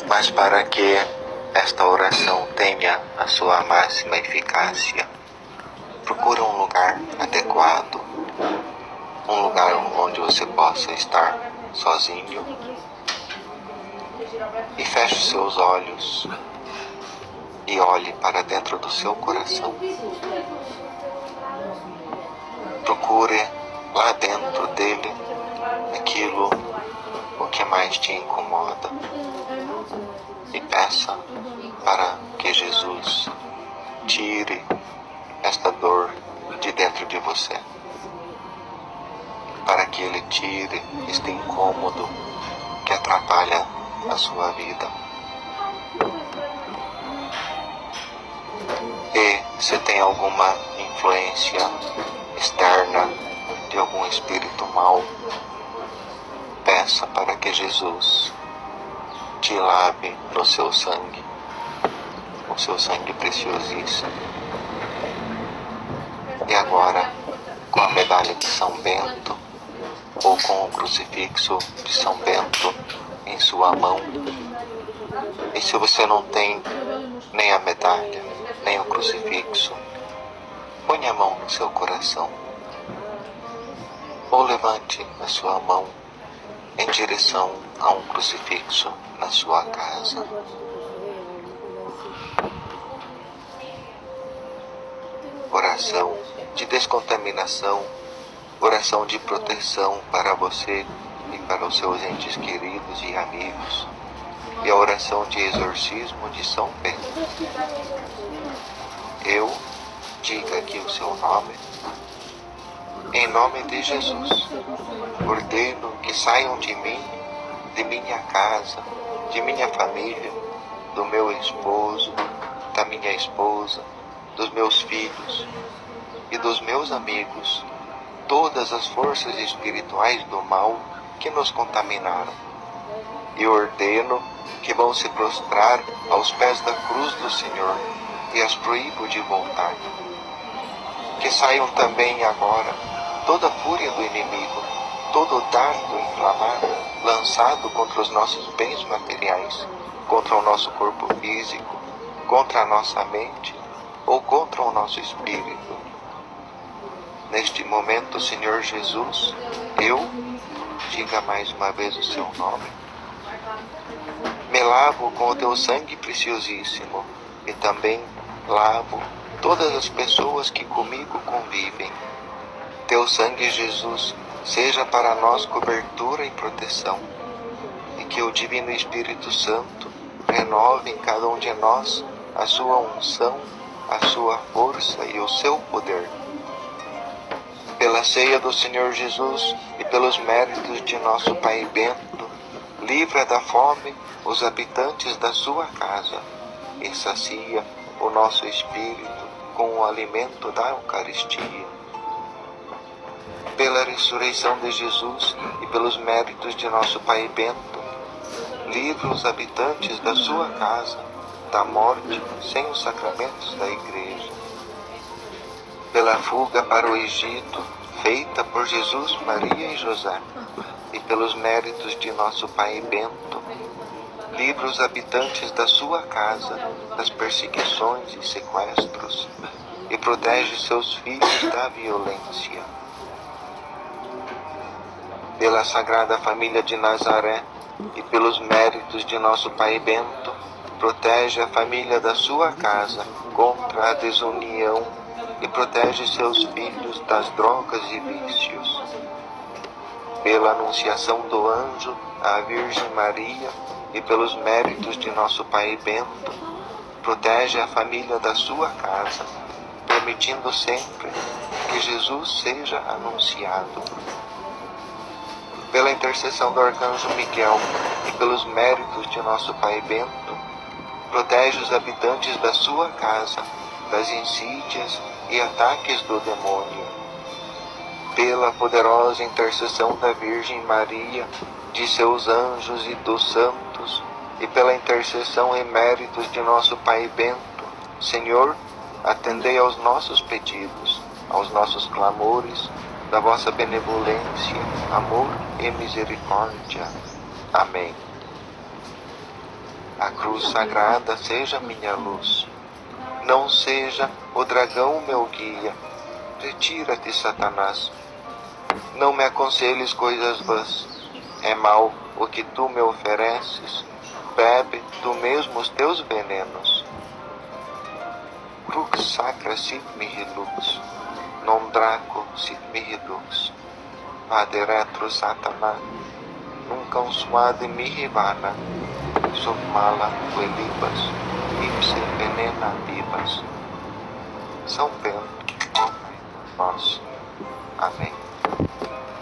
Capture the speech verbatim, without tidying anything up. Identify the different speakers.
Speaker 1: Mas para que esta oração tenha a sua máxima eficácia, procure um lugar adequado, um lugar onde você possa estar sozinho, e feche seus olhos e olhe para dentro do seu coração. Procure lá dentro dele aquilo o que mais te incomoda e peça para que Jesus tire esta dor de dentro de você, para que ele tire este incômodo que atrapalha a sua vida. E se tem alguma influência externa de algum espírito mau, peça para que Jesus te lave no seu sangue, o seu sangue preciosíssimo. E agora, com a medalha de São Bento, ou com o crucifixo de São Bento em sua mão, e se você não tem nem a medalha, nem o crucifixo, ponha a mão no seu coração, ou levante a sua mão em direção a um crucifixo na sua casa. Oração de descontaminação, oração de proteção para você e para os seus entes queridos e amigos, e a oração de exorcismo de São Bento. Eu, diga aqui o seu nome. Em nome de Jesus, ordeno que saiam de mim, de minha casa, de minha família, do meu esposo, da minha esposa, dos meus filhos e dos meus amigos, todas as forças espirituais do mal que nos contaminaram. E ordeno que vão se prostrar aos pés da cruz do Senhor e as proíbo de voltar. Que saiam também agora toda a fúria do inimigo, todo o dardo inflamado lançado contra os nossos bens materiais, contra o nosso corpo físico, contra a nossa mente ou contra o nosso espírito. Neste momento, Senhor Jesus, eu, diga mais uma vez o seu nome, me lavo com o teu sangue preciosíssimo e também lavo todas as pessoas que comigo convivem. Teu sangue, Jesus, seja para nós cobertura e proteção, e que o Divino Espírito Santo renove em cada um de nós a sua unção, a sua força e o seu poder. Pela ceia do Senhor Jesus e pelos méritos de nosso Pai Bento, livra da fome os habitantes da sua casa e sacia o nosso espírito com o alimento da Eucaristia. Pela ressurreição de Jesus e pelos méritos de nosso Pai Bento, livra os habitantes da sua casa da morte sem os sacramentos da Igreja. Pela fuga para o Egito, feita por Jesus, Maria e José, e pelos méritos de nosso Pai Bento, livra os habitantes da sua casa das perseguições e sequestros, e protege seus filhos da violência. Pela Sagrada Família de Nazaré e pelos méritos de nosso Pai Bento, protege a família da sua casa contra a desunião e protege seus filhos das drogas e vícios. Pela anunciação do anjo à Virgem Maria e pelos méritos de nosso Pai Bento, protege a família da sua casa, permitindo sempre que Jesus seja anunciado. Pela intercessão do Arcanjo Miguel e pelos méritos de nosso Pai Bento, protege os habitantes da sua casa das insídias e ataques do demônio. Pela poderosa intercessão da Virgem Maria, de seus anjos e dos santos, e pela intercessão e méritos de nosso Pai Bento, Senhor, atendei aos nossos pedidos, aos nossos clamores, da vossa benevolência, amor e misericórdia. Amém. A cruz sagrada seja minha luz. Não seja o dragão meu guia. Retira-te, Satanás. Não me aconselhes coisas vãs. É mal o que tu me ofereces. Bebe tu mesmo os teus venenos. Crux sacra sit mihi lux. Non draco sit mihi dux. Vade retro, Satanás. Nunca suade mihi vana. Sub mala quelibas. Ipse venena vivas. São Bento, nosso. Amém.